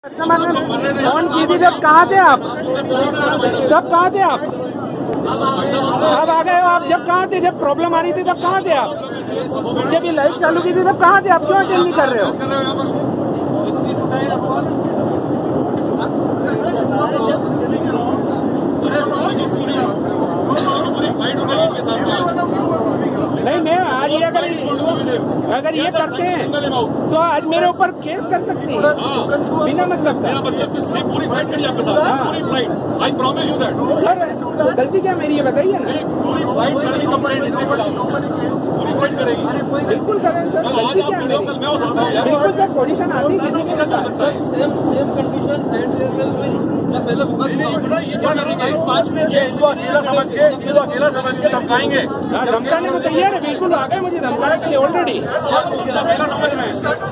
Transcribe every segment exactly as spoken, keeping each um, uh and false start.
Customer ने phone की थी, जब कहाँ थे आप? जब कहाँ थे आप? अब आ गए हो आप? जब कहाँ थे? जब प्रॉब्लम आ रही थी तब कहाँ थे आप? जब ये लाइट चालू की थी तब कहाँ थे आप? क्यों अटेंड नहीं कर रहे हो? नहीं, मैं आज ये अगर अगर ये करते हैं तो आज मेरे ऊपर केस कर सकते हैं बिना मतलब का। पूरी फ्लाइट करिए आपके साथ, पूरी flight. I promise you that. Sir गलती क्या मेरी है बताइए ना। पूरी फ्लाइट करेगी, कंप्लेंट पूरी फ्लाइट करेगी। बिल्कुल करें सर, गलती क्या है मेरी? बिल्कुल सर, पोजीशन आती है किसी के साथ। Same same condition Jet Airways में मैं पहले भुगत चुका हूं। ये क्या करेंगे? पांच मिनट ये इनको अकेला समझ के इनको अकेला समझ के धमकाएंगे। हाँ, धमकाने को तैयार है, बिल्कुल आ गए मुझे धमकाने के लिए ऑलरेडी। अकेला समझ रहे हैं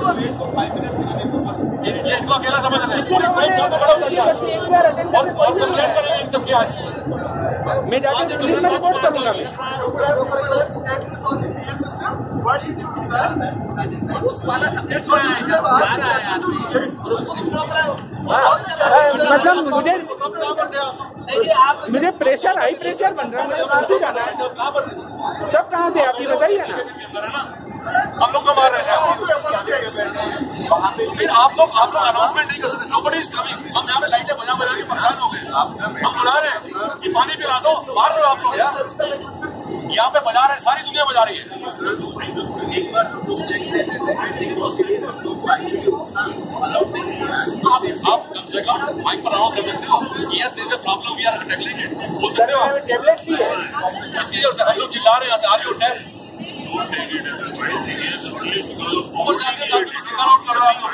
ये इनको अकेला समझ रहे हैं। पूरी फ्लाइट साथ बड़ा होता है और कंप्लेंट करेंगे जब क्या मैं जाके पुलिस में रिपोर्ट करूंगा। मतलब मुझे मुझे प्रेशर हाई प्रेशर बन रहा है, मुझे सोची जाना है। तब कहाँ थे आप ये बताइए ना। हम लोग को मार रहे हैं। आप लोग आप लोग अनाउंसमेंट नहीं कर सकते। Nobody is coming. हम यहाँ पे लाइटें बजा बजा के परेशान हो गए। हम बुला रहे हैं कि पानी पिला दो, मार रहे हो आप लोग यार। यहाँ पे बजा रहे हैं, सारी दुनिया बजा रही है। एक बार लोग चेक दे देते हैं, उसके लिए लोग एक्चुअली अलाउड नहीं है। आप कम से कम माइक पर अनाउंस कर सकते हो कि yes there is a problem, we are tackling it. बोल सकते हो आप? टेबलेट भी है। कितनी देर से हम लोग चिल्ला रहे हैं, आर यू डेफ? ऊपर से आके सिंगल आउट कर रहा हूँ।